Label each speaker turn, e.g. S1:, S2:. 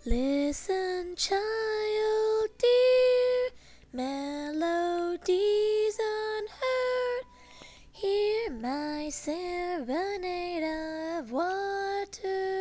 S1: Listen, child dear, melodies unheard. Hear my serenade of water.